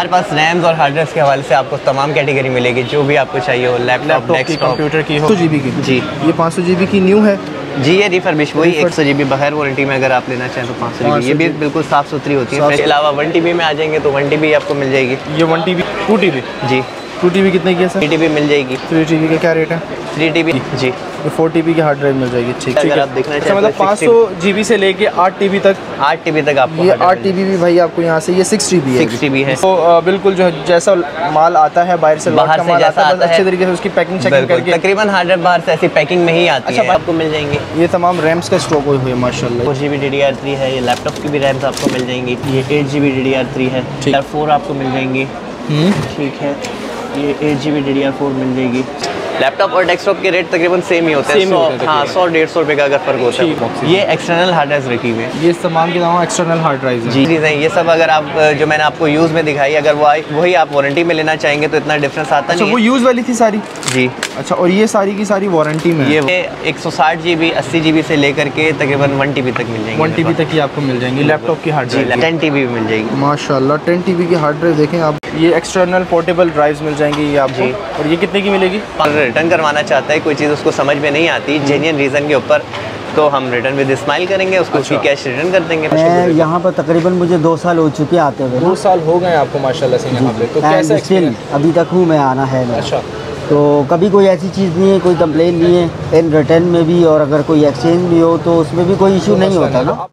हमारे पास रैम्स और हार्ड ड्राइव्स के हवाले से आपको तमाम कैटेगरी मिलेगी, जो भी आपको चाहिए हो, लैपटॉप की, कंप्यूटर की हो। 500 GB की जी, ये 500 GB की न्यू है जी। ये रिफर्बिश वही 100 GB बगैर वारंटी में अगर आप लेना चाहें तो 500 GB। ये भी बिल्कुल साफ़ सुथरी होती है। इसके अलावा 1 TB में आ जाएंगे तो 1 TB आपको मिल जाएगी। ये 1 TB 2 TB जी, 2 TB कितने की है सर? 3 TB मिल जाएगी। 3 TB का क्या रेट है? 3 TB जी, ये 4 TB की हार्ड ड्राइव मिल जाएगी। ठीक है, अगर आप देखना चाहें मतलब 500 GB से लेके 8 TB तक। 8 TB तक आपको। ये 8 TB भी भाई आपको यहाँ से ये 6 TB है। 6 TB है। तो बिल्कुल जो है जैसा माल आता है बाहर से, बाहर से जैसा आता है अच्छे तरीके से उसकी पैकिंग चेकिंग करके तकरीबन हार्ड ड्राइव बाहर से ऐसी पैकिंग में ही आती है, आपको मिल जाएंगे। ये तमाम रैम्स का स्टॉक हुई है माशाल्लाह। 4 GB DDR3 है। ये लैपटॉप की भी रैम्स आपको मिल जाएंगी। ये 8 GB DDR3 है। DDR4 आपको मिल जाएंगी। ठीक है, ये 8 GB DDR4 मिल जाएगी। लैपटॉप और डेस्कटॉप के रेट तकरीबन सेम ही होते हैं। 100-150 रुपये का अगर फ़र्क होता है। ये एक्सटर्नल हार्ड ड्राइव रखी हुई है। ये तमाम के तमाम एक्सटर्नल हार्ड ड्राइव जी नहीं, ये सब अगर आप जो मैंने आपको यूज़ में दिखाई, अगर वही आप वारंटी में लेना चाहेंगे तो इतना डिफरेंस आता नहीं है। वो यूज़ वाली थी सारी जी। अच्छा, और ये सारी की सारी वारंटी में? ये 160 GB 80 GB से लेकर के तकरीबन 1 TB तक मिल जाएंगे। 1 TB तक की आपको मिल जाएंगी लैपटॉप की हार्ड ड्राइव। 10 TB भी मिल जाएगी माशाल्लाह। 10 TB की हार्ड ड्राइव देखें आप। ये एक्सटर्नल पोर्टेबल ड्राइव्स मिल जाएंगी ये आपको। और ये कितने की मिलेगी? अगर रिटर्न करवाना चाहता है, कोई चीज़ उसको समझ में नहीं आती जेन्युइन रीज़न के ऊपर, तो हम रिटर्न विद स्माइल करेंगे, उसको उसकी कैश रिटर्न कर देंगे। मैं यहाँ पर तकरीबन मुझे 2 साल हो चुके आते हुए। 2 साल हो गए आपको माशाल्लाह से यहाँ पे। तो कैसा एक्सपीरियंस? अभी तक हूँ मैं, आना है। अच्छा, तो कभी कोई ऐसी चीज़ नहीं है, कोई कंप्लेन नहीं है इन रिटर्न में भी, और अगर कोई एक्सचेंज भी हो तो उसमें भी कोई इशू नहीं होता ना।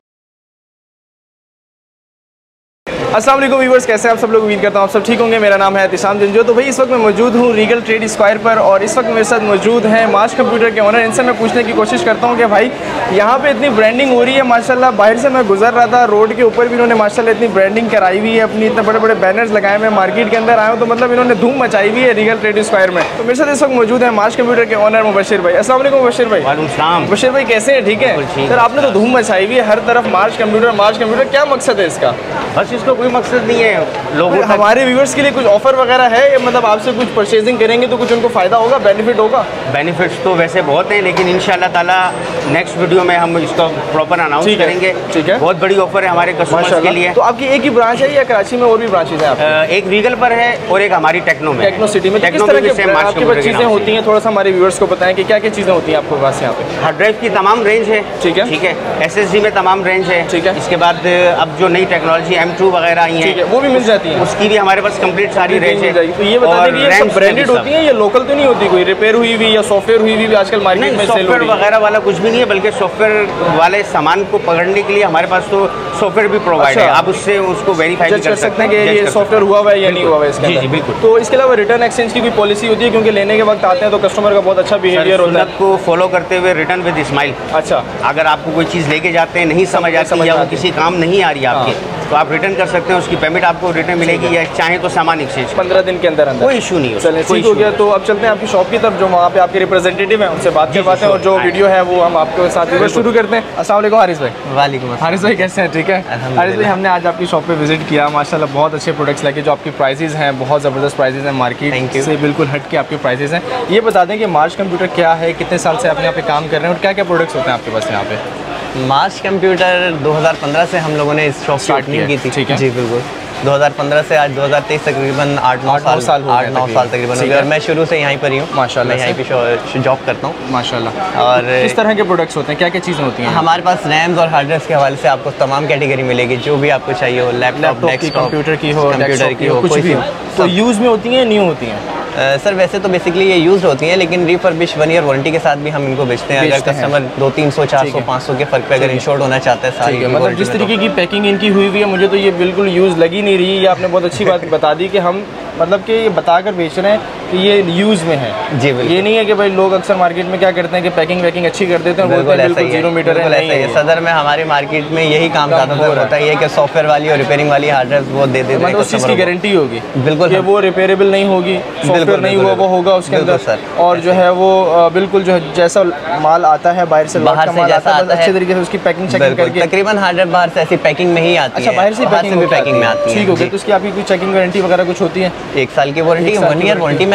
अस्सलाम वालेकुम व्यूअर्स, कैसे हैं आप सब लोग? उम्मीद करता हूँ आप सब ठीक होंगे। मेरा नाम है एहतिशाम जंजो। तो भाई इस वक्त मैं मौजूद हूँ रीगल ट्रेड स्क्वायर पर, और इस वक्त मेरे साथ मौजूद हैं मार्श कंप्यूटर के ओनर। इनसे मैं पूछने की कोशिश करता हूँ कि भाई यहाँ पे इतनी ब्रांडिंग हो रही है माशाल्लाह। बाहर से मैं गुजर रहा था, रोड के ऊपर भी इन्होंने माशाल्लाह इतनी ब्रांडिंग कराई हुई है, अपनी इतने बड़े बड़े बैनर्स लगाए हुए हैं। मार्केट के अंदर आए हूँ तो मतलब इन्होंने धूम मचाई हुई है रीगल ट्रेड स्क्वायर में। तो मेरे साथ इस वक्त मौजूद है मार्श कंप्यूटर के ओनर मुबशिर भाई। अस्सलाम वालेकुम मुबशिर भाई। मुबशिर भाई कैसे हैं? ठीक है सर, आपने तो धूम मचाई हुई है हर तरफ मार्श कंप्यूटर। क्या मकसद है इसका? बस इसका कोई मकसद नहीं है लोगों। हमारे व्यूअर्स के लिए कुछ ऑफर वगैरह है, मतलब आपसे कुछ परचेजिंग करेंगे तो कुछ उनको फ़ायदा होगा, बेनिफिट होगा? बेनिफिट्स तो वैसे बहुत हैं, लेकिन इंशाल्लाह ताला नेक्स्ट वीडियो में हम इसका प्रॉपर अनाउंस करेंगे। ठीक है, बहुत बड़ी ऑफर है हमारे कस्टमर्स के लिए। तो आपकी एक ही ब्रांच है या कराची में और भी ब्रांचेज हैं? एक रीगल पर है और एक हमारी टेक्नो में, टेक्नो सिटी में। किस तरह की आपके पास चीज़ें होती हैं, थोड़ा सा हमारे व्यूअर्स को बताएं कि क्या क्या चीज़ें होती हैं आपके पास यहाँ पे? हार्ड ड्राइव की तमाम रेंज है। ठीक है, SSD में तमाम रेंज है। ठीक है, इसके बाद अब जो नई टेक्नोलॉजी M2 वगैरह आई है वो भी मिल जाती है, उसकी भी हमारे पास कंप्लीट सारी रेंज है। तो ये बता दें कि ये सब ब्रांडेड होती है, ये लोकल तो नहीं होती, कोई रिपेयर हुई हुई या सॉफ्टवेयर हुई हुई आजकल मार्केट में सेल हो रही है? वगैरह वाला कुछ भी नहीं है, बल्कि सॉफ्टवेयर वाले सामान को पकड़ने के लिए हमारे पास तो सॉफ्टवेयर भी प्रोवाइड है। आप उससे उसको वेरीफाई कर सकते हैं कि ये सॉफ्टवेयर हुआ हुआ है या नहीं हुआ है इसके अंदर। जी बिल्कुल। तो इसके अलावा रिटर्न एक्सचेंज की कोई पॉलिसी होती है? क्योंकि लेने के वक्त आते हैं तो कस्टमर का बहुत अच्छा बिहेवियर होता है, को फॉलो करते हुए रिटर्न विद स्माइल। अच्छा, अगर आपको कोई चीज़ लेके जाते हैं नहीं समझ आती या वो किसी काम नहीं आ रही है आपके, तो आप रिटर्न कर सकते हैं, उसकी पेमेंट आपको रिटर्न मिलेगी, या चाहे तो सामान एक्सचेंज 15 दिन के अंदर कोई इशू नहीं है। चलिए ठीक हो गया। तो अब चलते हैं आपकी शॉप की तरफ, जो वहाँ पे आपके रिप्रेजेंटेटिव हैं उनसे बात करवाते हैं, और जो वीडियो है वो हम आपके साथ शुरू करते हैं। अस्सलाम वालेकुम हारिस भाई। वालेकुम। हारिस भाई कैसे हैं? ठीक है हारिस भाई, हमने आज आपकी शॉप पे विजिट किया, माशाल्लाह बहुत अच्छे प्रोडक्ट्स लगे। जो आपकी प्राइसेस हैं बहुत ज़बरदस्त प्राइसेस हैं, मार्केट से बिल्कुल हट के आपके प्राइसेस हैं। ये बता दें कि मार्श कंप्यूटर क्या है, कितने साल से आप यहाँ पे काम कर रहे हैं, और क्या क्या प्रोडक्ट्स होते हैं आपके पास यहाँ पे? मार्श कंप्यूटर 2015 से हम लोगों ने इस शॉप की ओपनिंग की थी। ठीक है जी बिल्कुल। 2015 से आज 2023 तकरीबन 8-9 साल तकरीबन हो गए, और मैं शुरू से यहीं पर ही हूँ माशाल्लाह। मैं यहीं पे जॉब करता हूँ माशाल्लाह। और किस तरह के प्रोडक्ट्स होते हैं, क्या क्या चीज़ें होती हैं? हमारे पास रैम्स और हार्ड ड्राइव्स के हवाले से आपको तमाम कैटेगरी मिलेगी, जो भी आपको चाहिए हो, लैपटॉप की, कंप्यूटर की हो, कुछ भी हो। तो यूज़ में होती हैं, न्यू होती हैं? सर वैसे तो बेसिकली ये यूज़ होती हैं, लेकिन रिफर्बिश 1 ईयर वारंटी के साथ भी हम इनको बेचते हैं। अगर कस्टमर 200, 300, 400, 500 के फर्क पे अगर इंश्योर्ड होना चाहता है सारी, मतलब जिस तरीके की पैकिंग इनकी हुई हुई है, मुझे तो ये बिल्कुल यूज़ लगी नहीं रही। ये आपने बहुत अच्छी बात बता दी कि हम मतलब कि ये बताकर बेच रहे हैं कि ये यूज़ में है। जी बिल्कुल। ये नहीं है कि भाई लोग अक्सर मार्केट में क्या करते हैं कि पैकिंग वैकिंग अच्छी कर देते हैं, बोलते हैं बिल्कुल 0 मीटर है। सदर में हमारे मार्केट में यही काम ज़्यादातर होता है कि सॉफ्टवेयर वाली और रिपेयरिंग वाली हार्ड ड्राइव वो दे देते हैं। मतलब उस चीज़ की गारंटी होगी बिल्कुल, वो रिपेयरेबल नहीं होगी, सॉफ्टवेयर नहीं हुआ वो होगा उसके अंदर सर। और जो है वो बिल्कुल जो है जैसा माल आता है बाहर से जैसा अच्छे तरीके से उसकी पैकिंग चेकिंग करके, तकरीबन हार्ड ड्राइव बाहर से ऐसी पैकिंग में ही आती है। अच्छा, बाहर से भी पैकिंग में आती है। ठीक हो गया। तो उसकी आपकी कोई चेकिंग गारंटी वगैरह कुछ होती है? 1 साल की वारंटी, 1 ईयर वारंटी में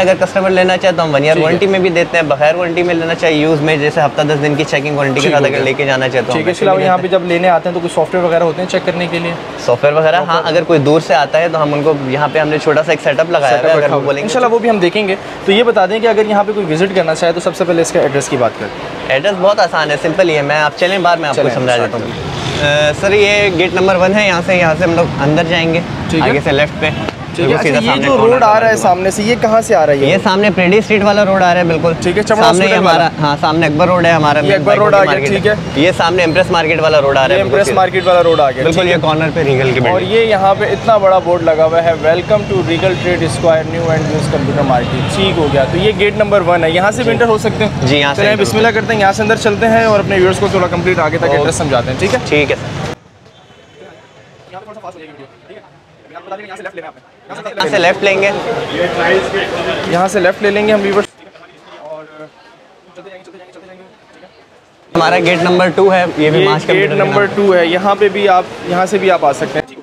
अगर कस्टमर लेना चाहे तो हम 1 ईयर वारंटी में भी देते हैं, बगैर वारंटी में लेना चाहे यूज़ में, जैसे हफ्ता 10 दिन की चेकिंग वारंटी के साथ अगर लेके जाना चाहे तो। इसके अलावा यहाँ पे जब लेने आते हैं तो कुछ सॉफ्टवेयर वगैरह होते हैं चेक करने के लिए? सॉफ्टवेयर वगैरह हाँ, अगर कोई दूर से आता है तो हम उनको यहाँ पे हमने छोटा सा एक सेटअप लगाया है, अगर वो बोलेंगे इंशाल्लाह वो भी हम देखेंगे। तो ये बता दें कि अगर यहाँ पे कोई विजिट करना चाहे तो सबसे पहले इसका एड्रेस की बात करें। एड्रेस बहुत आसान है, सिंपल ही है, मैं आप चलें बाहर में आपको समझा देता हूँ। सर ये गेट नंबर 1 है, यहाँ से हम लोग अंदर जाएंगे, आगे से लेफ्ट पे। अच्छा, ये जो रोड आ रहा है सामने से, ये कहाँ से आ रहा है? ये सामने प्रेडी स्ट्रीट वाला रोड आ रहा है, बिल्कुल ठीक है। सामने हमारा, हाँ सामने अकबर रोड है हमारा, अकबर रोड आ गया, ठीक है। ये सामने एम्प्रेस मार्केट वाला रोड आ रहा है, एम्प्रेस मार्केट वाला रोड आ गया, बिल्कुल ये कॉर्नर पे रीगल की। और ये यहाँ पे इतना बड़ा बोर्ड लगा हुआ है, welcome to Regal trade square new and use computer market. ठीक हो गया, तो ये गेट नंबर 1 है, यहाँ से भी एंटर हो सकते हैं जी। यहाँ से बिस्मिल्लाह करते हैं, यहाँ से अंदर चलते हैं और अपने व्यूअर्स को थोड़ा कंप्लीट आगे तक एड्रेस समझाते हैं। ठीक है, ठीक है। यहाँ से लेफ्ट लेंगे, यहाँ से लेफ्ट ले लेंगे हम व्यूअर्स, और हमारा गेट नंबर 2 है, ये भी गेट नंबर 2 है। यहाँ पे भी आप, यहाँ से भी आप आ सकते हैं।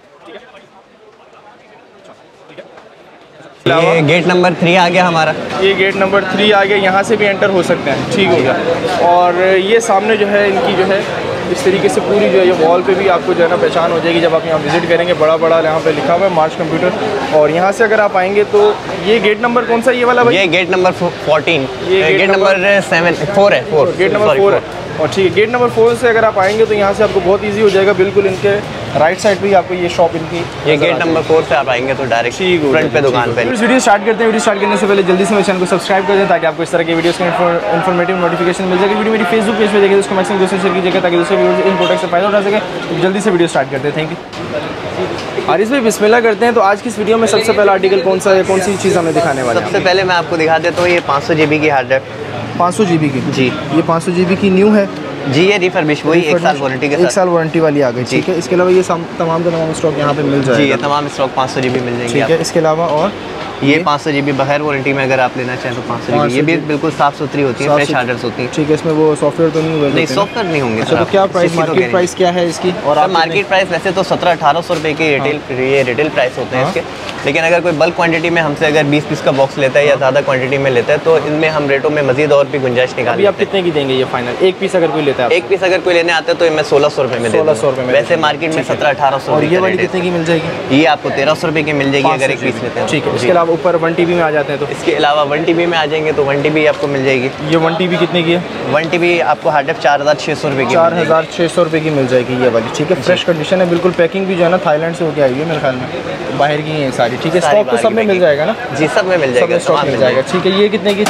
ये गेट नंबर 3 आ गया हमारा, ये गेट नंबर 3 आ गया, यहाँ से भी एंटर हो सकते हैं। ठीक हो गया। और ये सामने जो है इनकी जो है इस तरीके से पूरी जो है ये वॉल पे भी आपको जो है ना पहचान हो जाएगी जब आप यहाँ विजिट करेंगे। बड़ा बड़ा यहाँ पे लिखा हुआ है मार्च कंप्यूटर। और यहाँ से अगर आप आएंगे तो ये गेट नंबर कौन सा ये वाला भाई? ये गेट नंबर 14, ये गेट नंबर 4 है, 4 गेट नंबर 4 है। और ठीक है, गेट नंबर 4 से अगर आप आएंगे तो यहाँ से आपको बहुत इजी हो जाएगा, बिल्कुल इनके राइट साइड पे ही आपको ये शॉप इनकी। ये गेट नंबर 4 से आप आएंगे तो डायरेक्ट फ्रंट पे दुकान पे। वीडियो स्टार्ट करते हैं। वीडियो स्टार्ट करने से पहले जल्दी से मेरे चैनल को सब्सक्राइब कर दें ताकि आपको इस तरह के वीडियोस का इन्फॉर्मेटिव नोटिफिकेशन मिल जाएगी। वीडियो मेरी फेसबुक पेज पे देखिए, उसको मैक्सिमम दोस्तों शेयर कीजिएगा ताकि दूसरे व्यूअर्स इन प्रोडक्ट से फायदा उठा सके। तो जल्दी से वीडियो स्टार्ट करते हैं। Thank you. हारिस भाई बिस्मिल्लाह करते हैं। तो आज की इस वीडियो में सबसे पहला आर्टिकल कौन सा है, कौन सी चीज़ हमें दिखाने वाले हैं? सबसे पहले मैं आपको दिखा देता हूँ, ये 500 GB की हार्ड ड्राइव। 500 GB की जी, ये 500 GB की न्यू है जी। ये रिफर्बिश वही 1 साल वारंटी के साथ, 1 साल वारंटी वाली आ गई। ठीक है, इसके अलावा ये तमाम का तमाम स्टॉक यहाँ पे मिल जाएगा जी। ये तमाम स्टॉक 500 GB मिल जाएंगे। ठीक है, इसके अलावा और ये 500 GB बगैर वारंटी में अगर आप लेना चाहें तो 500 GB, ये भी बिल्कुल साफ़ सुथरी होती है, फ्रेश हार्ड ड्राइव्स होती है। ठीक है, इसमें वो सॉफ्टवेयर तो नहीं हुए? नहीं, सॉफ्टवेयर नहीं होंगे। अच्छा, तो क्या प्राइस, मार्केट प्राइस क्या है इसकी? और मार्केट प्राइस वैसे तो 1700-1800 रुपये की रिटेल प्राइस होते हैं इसके, लेकिन अगर कोई बल्क क्वांटिटी में हमसे अगर 20 पीस का बॉक्स लेता है या ज़्यादा क्वांटिटी में लेता है तो इनमें हम रेटों में मजीद और भी गुंजाइश निकालते हैं। आप कितने की देंगे ये फाइनल? एक पीस अगर कोई लेता है? एक पीस अगर कोई लेने आता है तो मैं 1600 रुपये में 1600 रुपये में। वैसे मार्केट में 1700-1800। और ये वाली कितने की मिल जाएगी? ये आपको 1300 रुपये की मिल जाएगी अगर एक पीस लेते हैं। ठीक है, इसके अलावा ऊपर 1 TB में आ जाते हैं तो? इसके अलावा 1 TB में आ जाएंगे तो 1 TB आपको मिल जाएगी। ये 1 TB कितने की है? 1 TB आपको हार्ड ड्राइव 4600 रुपये की, 4600 रुपये की मिल जाएगी ये वाली। ठीक है, फ्रेश कंडीशन है बिल्कुल। पैकिंग भी जो है ना थाईलैंड से होकर आई है मेरे ख्याल में, बाहर की है सारी। ठीक है, स्टॉक तो सब में मिल जाएगा ना? जी, सब में मिल जाएगा, स्टॉक मिल जाएगा। ठीक है, ये कितने की?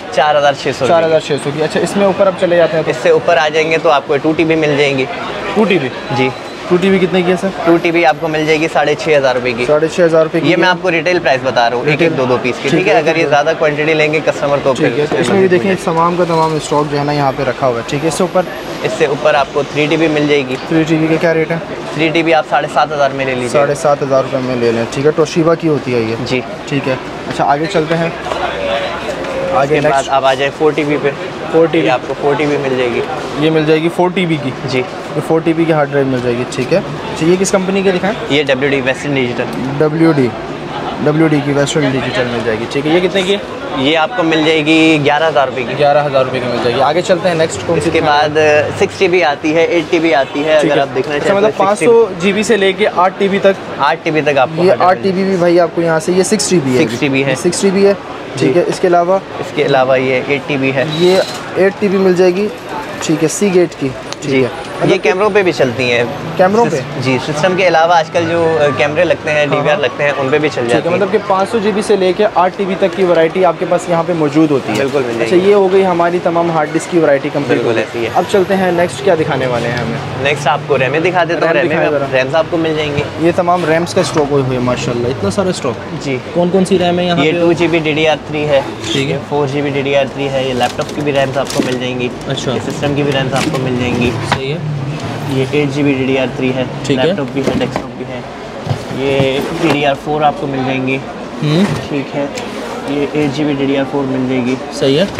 4600 की। अच्छा, इसमें ऊपर अब चले जाते हैं तो? इससे ऊपर आ जाएंगे तो आपको 2 TB मिल जाएंगी। 2 TB जी। 2 TB कितने की है सर? 2 TB आपको मिल जाएगी 6500 रुपये की। 6500 रुपये की। ये मैं आपको रिटेल प्राइस बता रहा हूँ, एक 2 पीस की। ठीक है, अगर ये ज़्यादा क्वांटिटी लेंगे कस्टमर तो ठीक है। इसमें भी देखें तमाम का तमाम स्टॉक जो है ना यहाँ पे रखा हुआ है। ठीक है, इससे ऊपर आपको 3 TB मिल जाएगी। 3 TB का क्या रेट है? 3 TB आप 7500 में ले लीजिए। 7500 रुपये में ले लें। ठीक है, टोशिबा की होती है ये जी। ठीक है, अच्छा आगे चलते हैं। आगे बाद आप आ जाए 4 TB पे। 4 TB आपको 4 TB मिल जाएगी। ये मिल जाएगी 4 TB की जी। ये 4 TB की हार्ड ड्राइव मिल जाएगी। ठीक है, अच्छा ये किस कंपनी के दिखाएं? ये WD वेस्टर्न डिजिटल। WD की वेस्टर्न डिजिटल मिल जाएगी। ठीक है, ये कितने की है? ये आपको मिल जाएगी 11000 रुपये की। 11000 रुपये की मिल जाएगी। आगे चलते हैं नेक्स्ट कौन सी? इसके बाद 6 TB आती है, 8 TB आती है। अगर आप देखना चाहें मतलब 500 GB से लेके 8 TB तक। 8 TB तक आपको। ये 8 TB भी भाई आपको यहाँ से, ये 6 TB है। 6 TB है। 6 TB है। ठीक है, इसके अलावा ये 8 TB है। ये 8 TB मिल जाएगी। ठीक है, सी गेट की। जी, ये कैमरों पे भी चलती हैं। कैमरों पे? जी, सिस्टम के अलावा आजकल जो कैमरे लगते हैं, DVR लगते हैं, उन पे भी चल जाती है। मतलब कि 500 GB से लेके 8 TB तक की वैरायटी आपके पास यहाँ पे मौजूद होती है। बिल्कुल मिल जाएगी। अच्छा, ये हो गई हमारी तमाम हार्ड डिस्क की वैरायटी कंप्लीट। बिल्कुल ऐसी है। अब चलते हैं नेक्स्ट, क्या दिखाने वाले हैं हमें? नेक्स्ट आपको रैमें दिखा देता हूँ। रैम्स आपको मिल जाएंगी। ये तमाम रैम्स का स्टॉक हुए माशाल्लाह, इतना सारा स्टॉक। जी। कौन कौन सी रैम है यहाँ? ये 2 GB DDR3 है। ठीक है, 4 GB DDR3 है। ये लैपटॉप की भी रैम्स आपको मिल जाएंगी। अच्छा, सिस्टम की भी रैम्स आपको मिल जाएंगी। सही है। ये 8 GB DDR3 है। लैपटॉप भी है, डेस्कटॉप भी है। ये DDR4 आपको मिल जाएंगी। ठीक है, ये 8 GB DDR4 मिल जाएगी। सही है।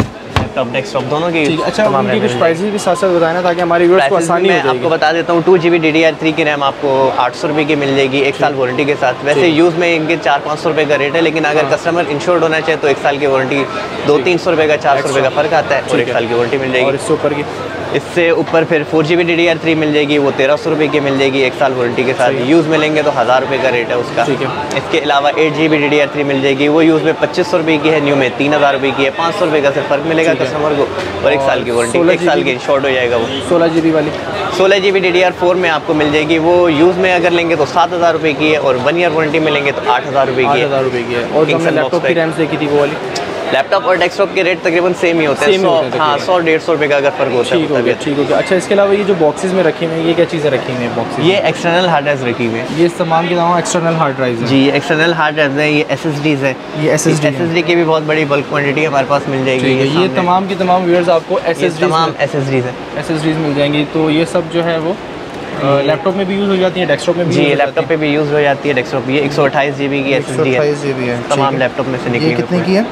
लैपटॉप डेस्कटॉप दोनों की। अच्छा, उनकी कुछ प्राइसेस भी साथ साथ बताना ताकि हमारे व्यूअर्स को आसानी हो जाएगी। आपको बता देता हूँ 2GB DDR3 की रैम आपको 800 रुपये की मिल जाएगी 1 साल वारंटी के साथ। वैसे यूज़ में इनके 400-500 रुपये का रेट है, लेकिन अगर कस्टमर इंश्योर्ड होना चाहे तो 1 साल की वारंटी 200-300 रुपये का 400 रुपये का फ़र्क आता है और 1 साल की वारंटी मिल जाएगी। और इससे ऊपर की इससे ऊपर फिर 4GB DDR3 मिल जाएगी, वो 1300 रुपये की मिल जाएगी 1 साल वारंटी के साथ। यूज़ में लेंगे तो 1000 रुपये का रेट है उसका। इसके अलावा 8GB DDR3 मिल जाएगी, वो यूज़ में 2500 रुपये की है, न्यू में 3000 रुपये की है। 500 रुपये का सिर्फ फ़र्क मिलेगा कस्टमर को और 1 साल की वारंटी, 1 साल की शॉर्ट हो जाएगा वो। 16GB वाली 16GB DDR4 में आपको मिल जाएगी, वो यूज़ में अगर लेंगे तो 7000 रुपये की है और 1 ईयर वारंटी में लेंगे तो 8000 रुपये की है। 8000 रुपये की है। और जो हमने लैपटॉप की रैम्स देखी थी वो वाली, लैपटॉप और डेस्कटॉप के रेट तकरीबन सेम ही होते हैं। 100-150 रुपये का अगर फ़र्क होता है। ठीक हो गया। अच्छा, इसके अलावा ये जो बॉक्सेस में रखी हुई हैं, ये क्या चीज़ें रखी हुई हैं बॉक्सेस? ये एक्सटर्नल हार्ड ड्राइव रखी हुई है। ये तमाम के तमाम एक्सटर्नल हार्ड ड्राइव हैं। जी, एक्सटर्नल हार्ड ड्राइव है। ये SSDs है। ये SSD की भी बहुत बड़ी बल्क क्वांटिटी हमारे पास मिल जाएगी। ये तमाम की तमाम व्यूअर्स आपको SSDs मिल जाएंगी। तो ये सब जो है वो लैपटॉप में भी यूज़ हो जाती है, डेस्कटॉप में भी। जी, लैपटॉप पे भी यूज़ हो जाती है, डेस्कटॉप। ये 128GB की SSD है, तमाम लैपटॉप में से निकली। कितने की है?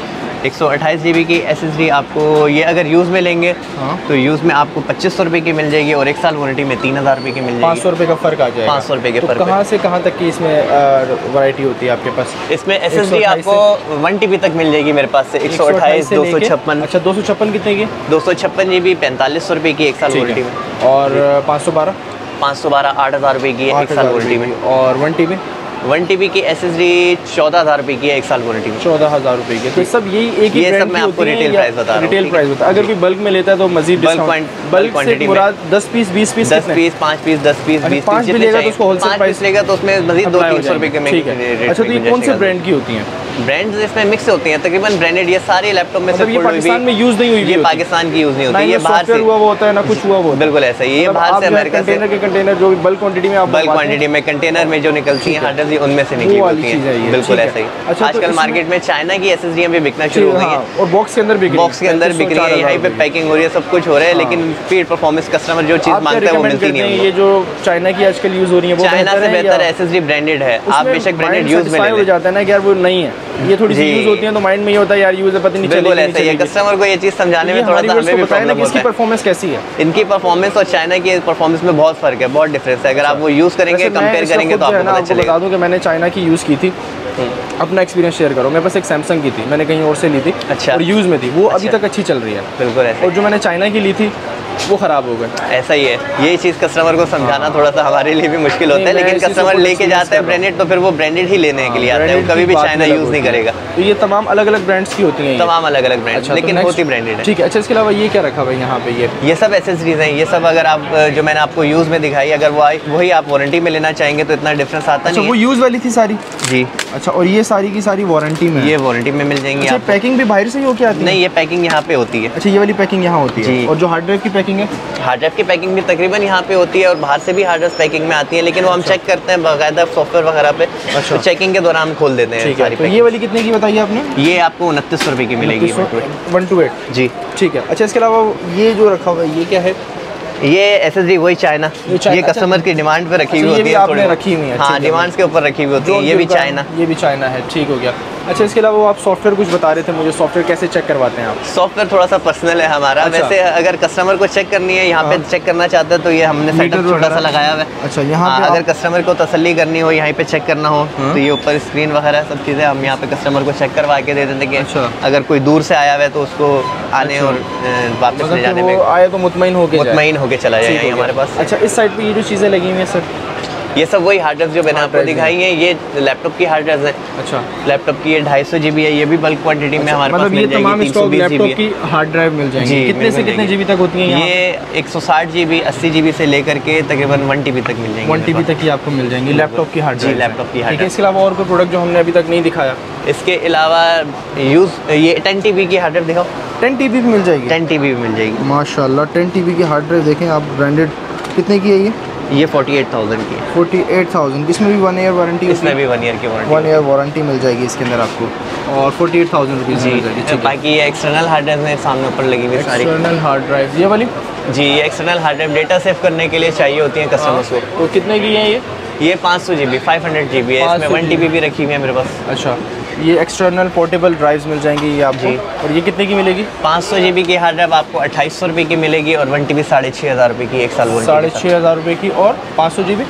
128GB की SSD आपको ये अगर यूज़ में लेंगे तो यूज़ में आपको 2500 रुपये की मिल जाएगी और 1 साल वारंटी में 3000 रुपये की मिल जाएगी। 500 रुपये का फ़र्क आ जाएगा। 500 रुपये के फ़र्क। कहाँ से कहाँ तक की इसमें वैरायटी होती है आपके पास? इसमें SSD आपको 1TB तक मिल जाएगी मेरे पास से। 128, 256। अच्छा, 256 कितने की? 256GB 4500 रुपये की 1 साल वारंटी में। और 512 8000 रुपये की है 1 साल वारंटी में। और 1TB की SSD 14000 रुपये की है 1 साल वारंटी में। 14000 रुपये की। तो सब यही एक ही ये सब मैं आपको रिटेल प्राइस बता रहा हूँ। रिटेल प्राइस बता। अगर कोई बल्क में लेता है तो मजीद बल्क क्वांटिटी मुराद 10 piece 20 piece 10 piece 5 piece 10 piece 20 piece जितने लेगा तो उसको होलसेल प्राइस लेगा तो उसमें मजीद 200-300 रुपये के में। अच्छा, तो ये कौन से ब्रांड की होती हैं? ब्रांड्स इसमें मिक्स होती हैं तकरीबन ब्रांडेड। ये सारे लैपटॉप में से पाकिस्तान में यूज़ नहीं हुई, ये पाकिस्तान की यूज़ नहीं होती, ये बाहर से हुआ होता है ना कुछ हुआ वो। बिल्कुल ऐसा ही, ये बाहर से अमेरिका से कंटेनर जो बल्क क्वांटिटी में बल्क क्वांटिटी में कंटेनर में जो निकलती हैं हार्ड ड्राइव उनमें से निकली होती हैं। बिल्कुल ऐसा ही। आजकल मार्केट में चाइना की SSD भी बिकना शुरू हो गई है और बॉक्स के अंदर बिक रही है। यहाँ पे पैकिंग हो रही है, सब कुछ हो रहा है, लेकिन स्पीड परफॉर्मेंस कस्टमर जो चीज़ मांगता है वो मिलती नहीं है। ये जो चाइना की आजकल यूज़ हो रही है वो चाइना से बेहतर SSD ब्रांडेड है। आप बेशक ब्रांडेड यूज़ में हो जाता है ना कि यार वो नहीं है, ये थोड़ी सी यूज़ होती है तो माइंड में ये होता है यार यूज़ पता नहीं चलेगी। बिल्कुल ऐसा ही है, कस्टमर को ये चीज़ समझाने में थोड़ा सा हमें भी प्रॉब्लम होता है। इसकी परफॉर्मेंस कैसी है? इनकी परफॉर्मेंस और चाइना की परफॉर्मेंस में बहुत फ़र्क है, बहुत डिफरेंस है। अगर आप वो यूज़ करेंगे, कंपेयर करेंगे तो आपको पता चलेगा। बता दूं कि मैंने चाइना की यूज़ की थी, अपना एक्सपीरियंस शेयर करो। मेरे पास एक सैमसंग की थी, मैंने कहीं और से ली थी। अच्छा। और यूज़ में थी वो अभी तक अच्छी चल रही है। बिल्कुल ऐसा। और जो मैंने चाइना की ली थी वो ख़राब हो गए। ऐसा ही है, यही चीज़ कस्टमर को समझाना थोड़ा सा हमारे लिए भी मुश्किल होता है, लेकिन कस्टमर लेके जाता है ब्रांडेड तो फिर वो ब्रांडेड ही लेने के लिए आता है, कभी भी चाइना यूज़ नहीं करेगा। तो ये तमाम अलग अलग ब्रांड्स की होती हैं? तमाम अलग अलग ब्रांड, लेकिन होती ब्रांडेड है। ठीक है। अच्छा, इसके अलावा ये क्या रखा हुआ है यहाँ पे? ये सब SSDs हैं। ये सब अगर आप जो मैंने आपको यूज़ में दिखाई, अगर वही आप वारंटी में लेना चाहेंगे तो इतना डिफरेंस आता नहीं है। वो यूज़ वाली थी सारी? जी। अच्छा, और ये सारी की सारी वारंटी में? ये वारंटी में मिल जाएंगी। अच्छा, पैकिंग भी बाहर से ही होके आती है? नहीं, ये पैकिंग यहाँ पे होती है। अच्छा, ये वाली पैकिंग यहाँ होती है। और जो हार्ड ड्राइव की पैकिंग है? हार्ड ड्राइव की पैकिंग भी तकरीबन यहाँ पे होती है और बाहर से भी हार्ड ड्राइव पैकिंग में आती है, लेकिन वो हम चेक करते हैं बाकायदा सॉफ्टवेयर वगैरह पे। तो चेकिंग के दौरान खोल देते हैं सारी। तो ये वाली कितने की बताई आपने? ये आपको 2900 रुपये की मिलेगी। 128। जी, ठीक है। अच्छा, इसके अलावा ये जो रखा हुआ है ये क्या है? ये SSD वही चाइना, ये कस्टमर की डिमांड पे रखी हुई होती है। आपने रखी हुई है? हाँ, डिमांड्स के ऊपर रखी हुई होती है। ये भी चाइना, ये भी चाइना है। ठीक हो गया। अच्छा, इसके अलावा आप सॉफ्टवेयर कुछ बता रहे थे मुझे, सॉफ्टवेयर कैसे चेक करवाते हैं आप? सॉफ्टवेयर थोड़ा सा पर्सनल है हमारा। वैसे अगर कस्टमर को चेक करनी है, यहाँ पे चेक करना चाहता है तो ये हमने सेटअप छोटा सा लगाया हुआ है। अच्छा, यहाँ पे अगर कस्टमर को तसल्ली करनी हो, यहाँ पे चेक करना हो तो ये ऊपर स्क्रीन वगैरह सब चीज़ें हम यहाँ पे कस्टमर को चेक करवा के दे देते हैं कि अगर कोई दूर से आया हुआ है तो उसको आने और वापस ले जाने में आए तो मुतमईन होके चला जाए हमारे पास। अच्छा, इस साइड पे ये जो चीज़ें लगी हुई हैं सर, ये सब वही हार्ड ड्राइव जो मैंने आपको दिखाई है, ये लैपटॉप की हार्ड ड्राइव है। अच्छा, लैपटॉप की ये 250 GB है, ये भी बल्क क्वांटिटी में हमारे पास मिल जाएगी। तमाम स्टॉक लैपटॉप की हार्ड ड्राइव मिल जाएंगी। कितने से कितने GB तक होती हैं? ये 160 GB 80 GB से लेकर के तकरीबन 1 TB तक मिल जाएंगी। 1 TB तक ही आपको मिल जाएंगी लैपटॉप की हार्ड ड्राइव। लैपटॉप की हार्ड ड्राइव। इसके अलावा और कोई प्रोडक्ट जो हमने अभी तक नहीं दिखाया? इसके अलावा ये 10 TB की हार्ड ड्राइव दिखाओ। 10 TB भी मिल जाएगी? 10 TB भी मिल जाएगी माशाल्लाह। 10 TB की हार्ड ड्राइव देखें आप, ब्रांडेड। कितने की है ये 48,000 की है। 48,000। इसमें भी 1 ईयर वारंटी? इसमें भी 1 ईयर की वारंटी। 1 ईयर वारंटी मिल जाएगी इसके अंदर आपको, और 48,000 रुपीज़ मिल जाएगी। बाकी ये एक्सटर्नल हार्ड ड्राइव में सामने ऊपर लगी हुई सारी एक्सटर्नल हार्ड ड्राइव। ये वाली? जी, ये external hard drive data save करने के लिए चाहिए होती है कस्टमर्स को। तो कितने की है ये? ये 500 GB 500 GB है। इसमें 1 TB भी रखी हुई है मेरे पास। अच्छा, ये एक्सटर्नल पोर्टेबल ड्राइव्स मिल जाएंगी ये आपको। और ये कितने की मिलेगी? 500 GB की हार्ड ड्राइव आपको 2800 रुपये की मिलेगी और 1 TB 6500 रुपये की 1 साल वारंटी। 6500 रुपये की और 500 GB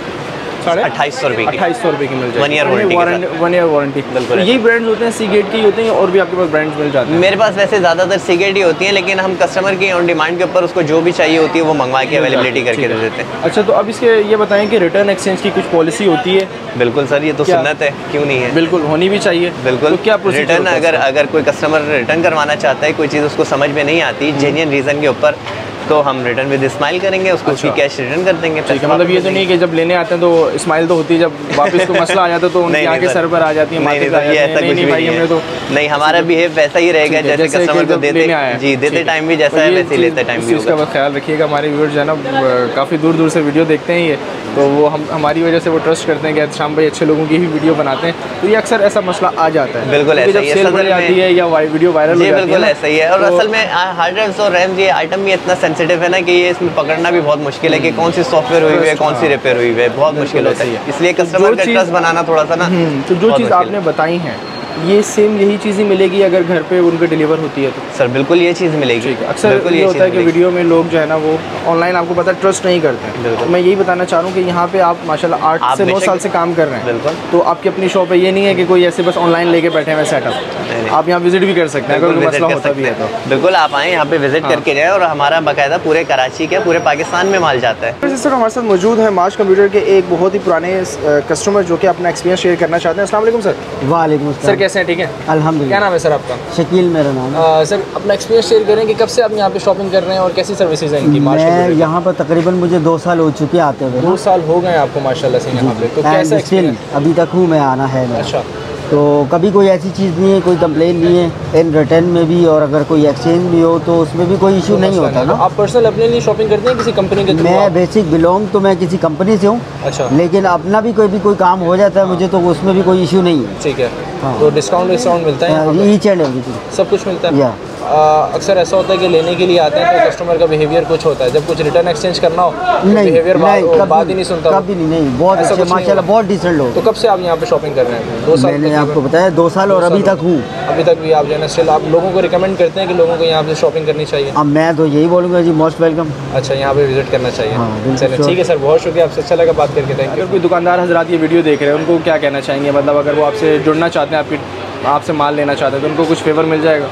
2800 रुपये की। 2800 रुपये की मिल जाएगी। 1 ईयर वारंटी। 1 year warranty. बिल्कुल। यही ब्रांड्स होते हैं, सीगेट के ही होते हैं और भी आपके पास ब्रांड्स मिल जाते हैं? मेरे पास वैसे ज़्यादातर सीगेट ही होती हैं, लेकिन हम कस्टमर की ऑन डिमांड के ऊपर उसको जो भी चाहिए होती है वो मंगवा के अवेलेबिलिटी करके दे देते हैं। अच्छा, तो अब इसके ये बताएं कि रिटर्न एक्सचेंज की कुछ पॉलिसी होती है? बिल्कुल सर, ये तो सुन्नत है, क्यों नहीं है? बिल्कुल होनी भी चाहिए। बिल्कुल। तो क्या रिटर्न अगर कोई कस्टमर रिटर्न करवाना चाहता है, कोई चीज़ उसको समझ में नहीं आती जेन्युइन रीज़न के ऊपर, तो हम रिटर्न विद स्माइल करेंगे, उसको उसकी कैश रिटर्न कर देंगे। मतलब ये तो नहीं कि जब लेने आते हैं तो स्माइल तो होती है, जब वापस को मसला आ जाता है तो उनकी आंखें सर पर आ जाती है। नहीं, ऐसा कुछ भी नहीं, हमारा बिहेव वैसा ही रहेगा जैसे कस्टमर को देते टाइम भी जैसा है वैसे ही लेते टाइम भी। इसका बस ख्याल रखिएगा। हमारे व्यूअर्स जो है ना काफ़ी दूर दूर से वीडियो देखते हैं ये, तो वो हमारी वजह से वो ट्रस्ट करते हैं कि शाम भाई अच्छे लोगों की ही वीडियो बनाते हैं, तो ये अक्सर ऐसा मसला आ जाता है। बिल्कुल ऐसा ही है, सेल बढ़ जाती है या वीडियो वायरल हो जाती है। बिल्कुल ऐसा ही है। और असल में हार्ड ड्राइव्स और रैम ये आइटम भी इतना सेंसिटिव है ना कि ये इसमें पकड़ना भी बहुत मुश्किल है कि कौन सी सॉफ्टवेयर हुई है, कौन सी रिपेयर हुई है, बहुत मुश्किल होता है। इसलिए कस्टमर का ट्रस्ट बनाना थोड़ा सा ना। तो जो चीज़ आपने बताई है ये सेम यही चीज़ ही मिलेगी अगर घर पे उनके डिलीवर होती है तो? सर बिल्कुल ये चीज़ मिलेगी। अक्सर ये होता है कि वीडियो में लोग जो है ना वो ऑनलाइन आपको पता है ट्रस्ट नहीं करते हैं। तो मैं यही बताना चाह रहा हूँ कि यहाँ पे आप माशाल्लाह 8 से 9 साल से काम कर रहे हैं। बिल्कुल। तो आपकी अपनी शॉप है, ये नहीं है कि कोई ऐसे बस ऑनलाइन लेके बैठे हुए सेटअप। आप यहाँ विजिट भी कर सकते हैं अगर कोई मसला होता भी है तो। बिल्कुल आप आएँ यहाँ पे विजिट करके जाए। और हमारा बाकायदा पूरे कराची के पूरे पाकिस्तान में माल जाता है। सर हमारे साथ मौजूद है माश कंप्यूटर के एक बहुत ही पुराने कस्टमर जो कि अपना एक्सपीरियंस शेयर करना चाहते हैं। अस्सलाम वालेकुम सर। वालेकुम सर, कैसे हैं? ठीक है अल्हम्दुलिल्लाह। क्या नाम है सर आपका? शकील मेरा नाम है। सर अपना एक्सपीरियंस शेयर करें कि कब से आप यहाँ पे शॉपिंग कर रहे हैं और कैसी सर्विसेज हैं इनकी? मैं यहाँ पर तकरीबन मुझे 2 साल हो चुके आते हुए। 2 साल हो गए आपको माशाल्लाह से यहाँ पे, तो कैसा एक्सपीरियंस? अभी तक हूँ मैं, आना है मेरा। अच्छा। तो कभी कोई ऐसी चीज़ नहीं है, कोई कंप्लेन नहीं है इन रिटर्न में भी, और अगर कोई एक्सचेंज भी हो तो उसमें भी कोई इशू नहीं होता ना। आप पर्सनल अपने लिए शॉपिंग करते हैं किसी कंपनी के थ्रू? मैं बेसिक बिलोंग तो मैं किसी कंपनी से हूँ। अच्छा। लेकिन अपना भी कोई काम हो जाता है मुझे तो उसमें भी कोई इशू नहीं है। ठीक है। तो डिस्काउंट मिलता है? ईच एंड एवरीथिंग सब कुछ मिलता है। अक्सर ऐसा होता है कि लेने के लिए आते हैं तो कस्टमर का बिहेवियर कुछ होता है, जब कुछ रिटर्न एक्सचेंज करना हो बिहेवियर बात ही नहीं सुनता। कभी नहीं, बहुत अच्छे माशाल्लाह, बहुत डिसेंट लोग। तो कब से आप यहाँ पे शॉपिंग कर रहे हैं? 2 साल। मैंने आपको बताया 2 साल और अभी तक हूँ। अभी तक भी आप जो है ना स्टिल आप लोगों को रिकमेंड करते हैं कि लोगों को यहाँ पे शॉपिंग करनी चाहिए? अब मैं तो यही बोलूँगा जी, मोस्ट वेलकम। अच्छा, यहाँ पे विजिट करना चाहिए। चलिए ठीक है सर, बहुत शुक्रिया, आपसे अच्छा लगा बात करके। Thank you. अगर कोई दुकानदार हजरात ये वीडियो देख रहे हैं उनको क्या कहना चाहेंगे? मतलब अगर वो आपसे जुड़ना चाहते हैं, आपसे माल लेना चाहते हैं तो उनको कुछ फेवर मिल जाएगा?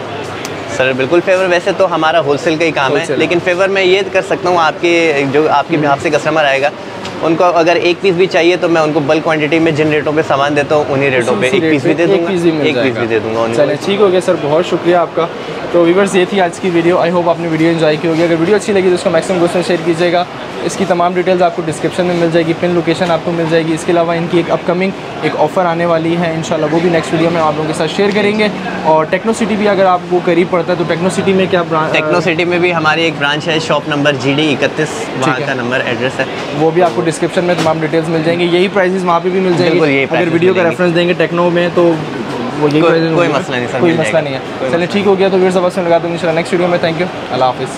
सर बिल्कुल फेवर, वैसे तो हमारा होलसेल का ही काम है, लेकिन फेवर मैं ये कर सकता हूँ, आपके बिहाफ से कस्टमर आएगा उनको अगर एक पीस भी चाहिए तो मैं उनको बल्क क्वांटिटी में जिन रेटों पे सामान देता हूँ उन्हीं रेटों पे एक पीस भी दे दूँगा, एक पीस भी दे दूँगा। चलिए ठीक हो गया सर, बहुत शुक्रिया आपका। तो व्यूअर्स ये थी आज की वीडियो। आई होप आपने वीडियो एंजॉय की होगी। अगर वीडियो अच्छी लगी तो उसको मैक्सिमम दोस्तों शेयर कीजिएगा। इसकी तमाम डिटेल्स आपको डिस्क्रिप्शन में मिल जाएगी, पिन लोकेशन आपको मिल जाएगी। इसके अलावा इनकी एक अपकमिंग एक ऑफ़र आने वाली है इंशाल्लाह, वो भी नेक्स्ट वीडियो में आप लोगों के साथ शेयर करेंगे। और टेक्नो सिटी भी अगर आपको करीब पड़ता है तो टेक्नो सिटी में क्या ब्रांच? टेक्नो सिटी में भी हमारी एक ब्रांच है, शॉप नंबर GD 31, वहाँ का नंबर एड्रेस है, वो भी आपको डिस्क्रिप्शन में तमाम डिटेल्स मिल जाएंगे। यही प्राइसेस वहाँ पे भी मिल जाएंगे। अगर वीडियो का रेफरेंस देंगे टेक्नो में तो वो यही कोई मसला नहीं सर, कोई मसला नहीं है। चलिए ठीक हो गया। तो वीडियो सबसे लगा दूँगी नेक्स्ट वीडियो में। थैंक यू, अल्लाह हाफिज़।